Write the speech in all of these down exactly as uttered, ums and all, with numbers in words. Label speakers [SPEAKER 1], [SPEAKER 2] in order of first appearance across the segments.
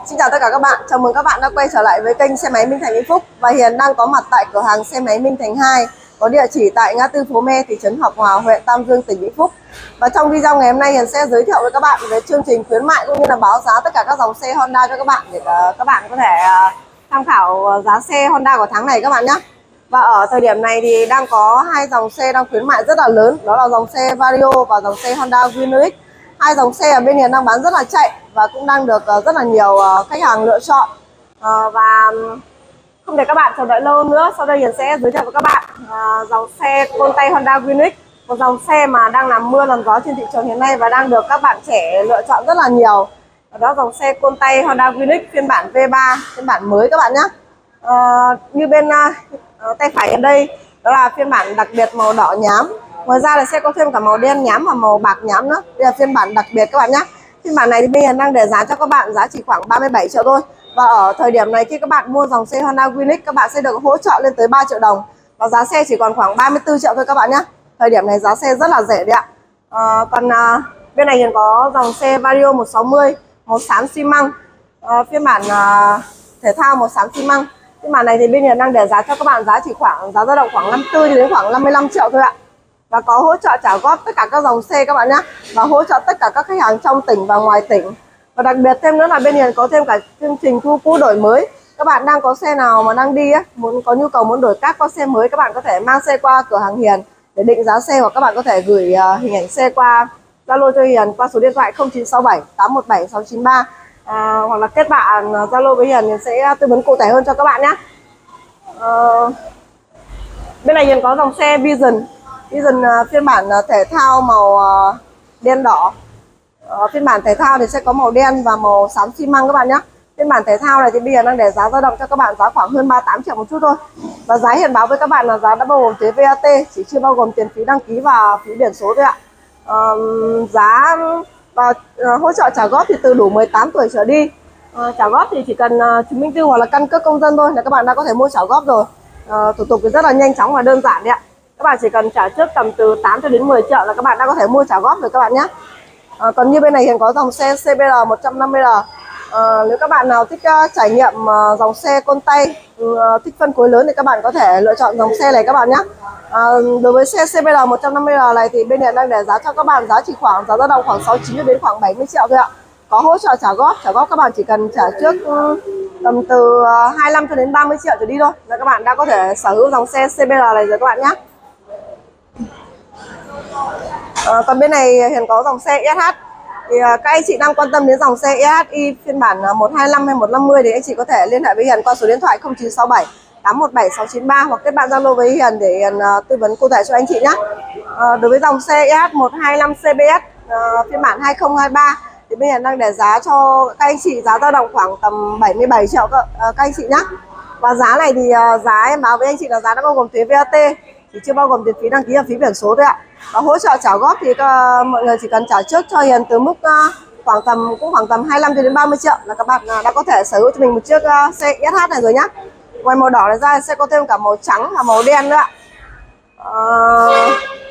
[SPEAKER 1] Xin chào tất cả các bạn, chào mừng các bạn đã quay trở lại với kênh xe máy Minh Thành Vĩnh Phúc. Và Hiền đang có mặt tại cửa hàng xe máy Minh Thành hai, có địa chỉ tại ngã tư Phố Me, thị trấn Hợp Hòa, huyện Tam Dương, tỉnh Vĩnh Phúc. Và trong video ngày hôm nay Hiền sẽ giới thiệu với các bạn về chương trình khuyến mại cũng như là báo giá tất cả các dòng xe Honda cho các bạn, để các bạn có thể tham khảo giá xe Honda của tháng này các bạn nhé. Và ở thời điểm này thì đang có hai dòng xe đang khuyến mại rất là lớn, đó là dòng xe Vario và dòng xe Honda Winner X. Hai dòng xe ở bên Hiền đang bán rất là chạy và cũng đang được rất là nhiều khách hàng lựa chọn. Và không để các bạn chờ đợi lâu nữa, sau đây Hiền sẽ giới thiệu với các bạn dòng xe côn tay Honda Winner X, một dòng xe mà đang làm mưa làm gió trên thị trường hiện nay và đang được các bạn trẻ lựa chọn rất là nhiều. Đó, dòng xe côn tay Honda Winner X phiên bản V ba, phiên bản mới các bạn nhé. À, như bên uh, tay phải ở đây, đó là phiên bản đặc biệt màu đỏ nhám. Ngoài ra là sẽ có thêm cả màu đen nhám và màu bạc nhám nữa. Đây là phiên bản đặc biệt các bạn nhé. Phiên bản này thì bây giờ đang để giá cho các bạn giá chỉ khoảng ba mươi bảy triệu thôi. Và ở thời điểm này khi các bạn mua dòng xe Honda Winner X, các bạn sẽ được hỗ trợ lên tới ba triệu đồng. Và giá xe chỉ còn khoảng ba mươi tư triệu thôi các bạn nhé. Thời điểm này giá xe rất là rẻ đấy ạ. À, còn à, bên này hiện có dòng xe Vario một sáu mươi màu xám xi măng, à, phiên bản à, thể thao màu xám xi măng. Phiên bản này thì bên Hiền đang để giá cho các bạn giá chỉ khoảng giá dao động khoảng năm mươi tư đến khoảng năm mươi lăm triệu thôi ạ. Và có hỗ trợ trả góp tất cả các dòng xe các bạn nhé, và hỗ trợ tất cả các khách hàng trong tỉnh và ngoài tỉnh. Và đặc biệt thêm nữa là bên Hiền có thêm cả chương trình thu cũ đổi mới. Các bạn đang có xe nào mà đang đi ấy, muốn có nhu cầu muốn đổi cát qua xe mới, các bạn có thể mang xe qua cửa hàng Hiền để định giá xe, hoặc các bạn có thể gửi uh, hình ảnh xe qua Zalo cho Hiền qua số điện thoại không chín sáu bảy tám một bảy sáu chín ba, à, hoặc là kết bạn Zalo với Hiền, Hiền sẽ tư vấn cụ thể hơn cho các bạn nhé. Uh, bên này Hiền có dòng xe Vision, Vision uh, phiên bản uh, thể thao màu uh, đen đỏ. Uh, phiên bản thể thao thì sẽ có màu đen và màu xám xi măng các bạn nhé. Phiên bản thể thao này thì bây giờ đang để giá dao động cho các bạn giá khoảng hơn ba mươi tám triệu một chút thôi. Và giá Hiền báo với các bạn là giá đã bao gồm thuế vê a tê, chỉ chưa bao gồm tiền phí đăng ký và phí biển số thôi ạ. Uh, giá và uh, hỗ trợ trả góp thì từ đủ mười tám tuổi trở đi. Uh, trả góp thì chỉ cần uh, chứng minh thư hoặc là căn cước công dân thôi là các bạn đã có thể mua trả góp rồi. Uh, thủ tục thì rất là nhanh chóng và đơn giản đấy ạ. Các bạn chỉ cần trả trước tầm từ tám cho đến mười triệu là các bạn đã có thể mua trả góp rồi các bạn nhé. Uh, còn như bên này Hiền có dòng xe xê bê rờ một trăm năm mươi R. À, nếu các bạn nào thích uh, trải nghiệm uh, dòng xe côn tay, uh, thích phân khối lớn thì các bạn có thể lựa chọn dòng xe này các bạn nhé. À, đối với xe xê bê rờ một trăm năm mươi R này thì bên Hiền đang để giá cho các bạn giá chỉ khoảng giá dao động khoảng sáu mươi chín đến khoảng bảy mươi triệu thôi ạ. Có hỗ trợ trả góp, trả góp các bạn chỉ cần trả trước um, tầm từ uh, hai mươi lăm cho đến ba mươi triệu trở đi thôi là các bạn đã có thể sở hữu dòng xe xê bê rờ này rồi các bạn nhé. À, còn bên này Hiền có dòng xe ét hát. Thì uh, các anh chị đang quan tâm đến dòng xe e hát i phiên bản uh, một hai lăm hay một năm mươi thì anh chị có thể liên hệ với Hiền qua số điện thoại không chín sáu bảy tám một bảy sáu chín ba, hoặc kết bạn Zalo với Hiền để Hiền uh, tư vấn cụ thể cho anh chị nhé. Uh, đối với dòng xe e hát một hai lăm xê bê ét uh, phiên bản hai không hai ba thì bên Hiền đang để giá cho các anh chị giá dao động khoảng tầm bảy mươi bảy triệu các, uh, các anh chị nhé. Và giá này thì uh, giá em báo với anh chị là giá đã bao gồm thuế vê a tê, chỉ chưa bao gồm tiền phí đăng ký và phí biển số thôi ạ. Và hỗ trợ trả góp thì uh, mọi người chỉ cần trả trước cho Hiền từ mức uh, khoảng tầm cũng khoảng tầm hai mươi lăm đến ba mươi triệu là các bạn uh, đã có thể sở hữu cho mình một chiếc uh, xe ét hát này rồi nhá. Ngoài màu đỏ này ra sẽ có thêm cả màu trắng và màu đen nữa ạ. Uh...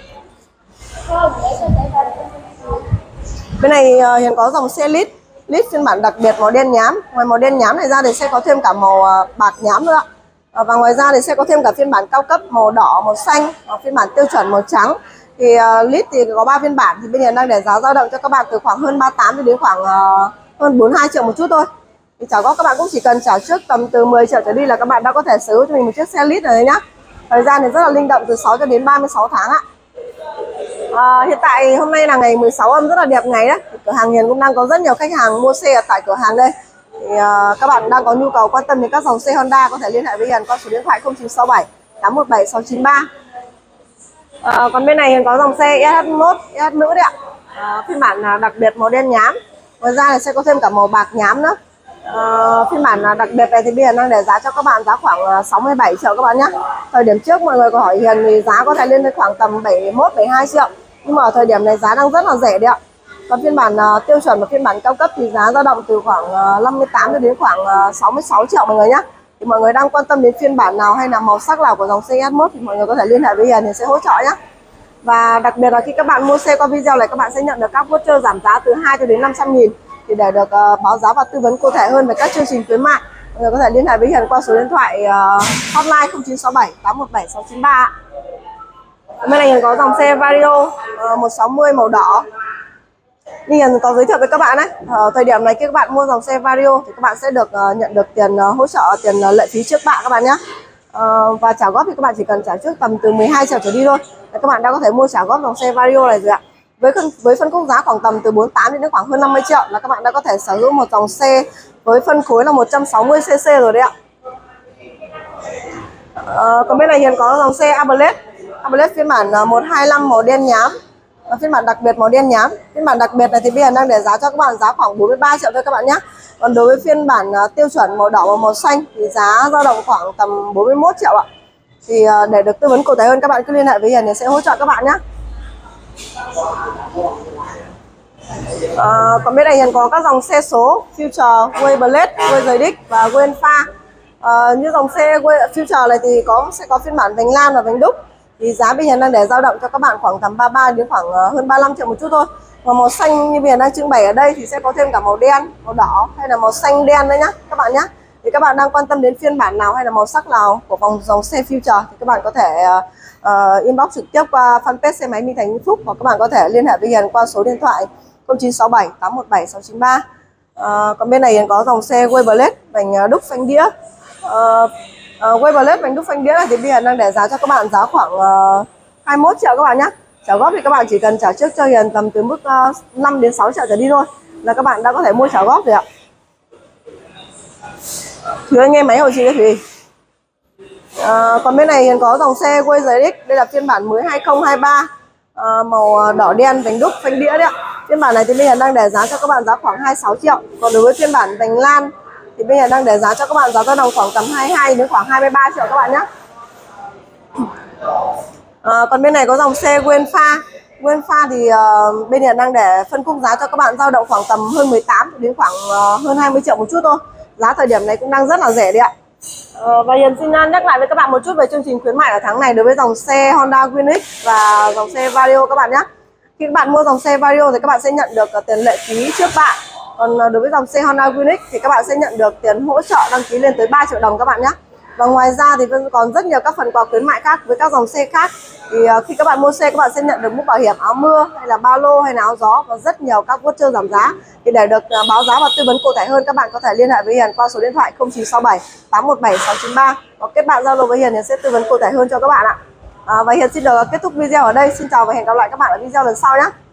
[SPEAKER 1] Bên này uh, Hiền có dòng xe Lead, Lead phiên bản đặc biệt màu đen nhám. Ngoài màu đen nhám này ra thì sẽ có thêm cả màu uh, bạc nhám nữa ạ. Uh, và ngoài ra thì sẽ có thêm cả phiên bản cao cấp màu đỏ, màu xanh, và phiên bản tiêu chuẩn màu trắng. Thì uh, Lead thì có ba phiên bản thì bên Hiền đang để giá dao động cho các bạn từ khoảng hơn ba mươi tám đến khoảng uh, hơn bốn mươi hai triệu một chút thôi. Thì trả góp các bạn cũng chỉ cần trả trước tầm từ mười triệu trở đi là các bạn đã có thể sở hữu cho mình một chiếc xe Lead này nhá. Thời gian thì rất là linh động, từ sáu cho đến ba mươi sáu tháng ạ. Uh, hiện tại hôm nay là ngày mười sáu âm, rất là đẹp ngày đấy. Thì cửa hàng Hiền cũng đang có rất nhiều khách hàng mua xe ở tại cửa hàng đây. Thì uh, các bạn đang có nhu cầu quan tâm đến các dòng xe Honda có thể liên hệ với Hiền qua số điện thoại không chín sáu bảy tám một bảy sáu chín ba. À, còn bên này Hiền có dòng xe ét hát mốt, ét hát nữ đấy ạ. À, phiên bản đặc biệt màu đen nhám. Ngoài ra thì sẽ có thêm cả màu bạc nhám nữa. À, phiên bản đặc biệt này thì bây giờ đang để giá cho các bạn giá khoảng sáu mươi bảy triệu các bạn nhé. Thời điểm trước mọi người có hỏi Hiền thì giá có thể lên đến khoảng tầm bảy mươi mốt, bảy mươi hai triệu. Nhưng mà ở thời điểm này giá đang rất là rẻ đấy ạ. Còn phiên bản uh, tiêu chuẩn và phiên bản cao cấp thì giá dao động từ khoảng uh, năm mươi tám đến khoảng uh, sáu mươi sáu triệu mọi người nhé. Thì mọi người đang quan tâm đến phiên bản nào hay là màu sắc nào của dòng xe ét hát mốt thì mọi người có thể liên hệ với Hiền thì sẽ hỗ trợ nhé. Và đặc biệt là khi các bạn mua xe qua video này, các bạn sẽ nhận được các voucher giảm giá từ hai cho đến năm trăm nghìn. thì để được uh, báo giá và tư vấn cụ thể hơn về các chương trình khuyến mại, mọi người có thể liên hệ với Hiền qua số điện thoại uh, hotline không chín sáu bảy tám một bảy sáu chín ba. Bên này Hiền có dòng xe Vario uh, một sáu mươi màu đỏ. Như Hiền có giới thiệu với các bạn đấy, ở thời điểm này khi các bạn mua dòng xe Vario thì các bạn sẽ được uh, nhận được tiền uh, hỗ trợ, tiền uh, lệ phí trước bạ các bạn nhé. Uh, và trả góp thì các bạn chỉ cần trả trước tầm từ mười hai triệu trở đi thôi. Để các bạn đã có thể mua trả góp dòng xe Vario này rồi ạ. Với với phân khúc giá khoảng tầm từ bốn mươi tám đến khoảng hơn năm mươi triệu là các bạn đã có thể sở hữu một dòng xe với phân khối là một trăm sáu mươi xê xê rồi đấy ạ. Uh, còn bên này Hiền có dòng xe Aberlet, Aberlet phiên bản uh, một hai năm màu đen nhám. Và phiên bản đặc biệt màu đen nhám. Phiên bản đặc biệt này thì bây giờ đang để giá cho các bạn giá khoảng bốn mươi ba triệu thôi các bạn nhé. Còn đối với phiên bản uh, tiêu chuẩn màu đỏ và màu xanh thì giá dao động khoảng tầm bốn mươi mốt triệu ạ. Thì uh, để được tư vấn cụ thể hơn các bạn cứ liên hệ với Hiền thì sẽ hỗ trợ các bạn nhé. Uh, còn bên này Hiền có các dòng xe số Future, Way Blade, Way Rời Đích và Way Pha. Uh, như dòng xe Way Future này thì có sẽ có phiên bản vành lan và vành đúc. Thì giá bây giờ đang để dao động cho các bạn khoảng tầm ba mươi ba đến khoảng uh, hơn ba mươi lăm triệu một chút thôi. Và màu xanh như bây giờ đang trưng bày ở đây thì sẽ có thêm cả màu đen, màu đỏ hay là màu xanh đen đấy nhá các bạn nhé. Thì các bạn đang quan tâm đến phiên bản nào hay là màu sắc nào của vòng dòng xe Future thì các bạn có thể uh, uh, inbox trực tiếp qua fanpage xe máy Minh Thành Vĩnh Phúc, hoặc các bạn có thể liên hệ với Hiền qua số điện thoại không chín sáu bảy tám một bảy sáu chín ba. Uh, còn bên này Hiền có dòng xe Way Blade vành đúc phanh đĩa. Uh, Uh, Way Blade vành đúc phanh đĩa này thì bây giờ đang để giá cho các bạn giá khoảng uh, hai mươi mốt triệu các bạn nhé. Trả góp thì các bạn chỉ cần trả trước cho Hiền tầm từ mức uh, năm đến sáu triệu trở đi thôi là các bạn đã có thể mua trả góp rồi ạ. Thùy ơi nghe máy hồi chị Thùy. Uh, còn bên này Hiền có dòng xe Way Rời Đích, đây là phiên bản mới hai không hai ba, uh, màu đỏ đen vành đúc phanh đĩa đấy ạ. Phiên bản này thì bây giờ đang để giá cho các bạn giá khoảng hai mươi sáu triệu. Còn đối với phiên bản vành lan thì bây giờ đang để giá cho các bạn giá dao động khoảng tầm hai mươi hai đến khoảng hai mươi ba triệu các bạn nhé. À, còn bên này có dòng xe Way Pha. Way Pha thì uh, bên này đang để phân khúc giá cho các bạn dao động khoảng tầm hơn mười tám đến khoảng uh, hơn hai mươi triệu một chút thôi. Giá thời điểm này cũng đang rất là rẻ đấy ạ. Uh, và Hiền xin nhắc lại với các bạn một chút về chương trình khuyến mại ở tháng này đối với dòng xe Honda Win X và dòng xe Vario các bạn nhé. Khi các bạn mua dòng xe Vario thì các bạn sẽ nhận được uh, tiền lệ phí trước bạ. Còn đối với dòng xe Honda Win X thì các bạn sẽ nhận được tiền hỗ trợ đăng ký lên tới ba triệu đồng các bạn nhé. Và ngoài ra thì vẫn còn rất nhiều các phần quà khuyến mại khác với các dòng xe khác. Thì khi các bạn mua xe các bạn sẽ nhận được mũ bảo hiểm, áo mưa hay là ba lô hay là áo gió và rất nhiều các voucher giảm giá. Thì để được báo giá và tư vấn cụ thể hơn các bạn có thể liên hệ với Hiền qua số điện thoại không chín sáu bảy tám một bảy sáu chín ba hoặc kết bạn Zalo với Hiền thì sẽ tư vấn cụ thể hơn cho các bạn ạ. À, và Hiền xin được kết thúc video ở đây. Xin chào và hẹn gặp lại các bạn ở video lần sau nhé.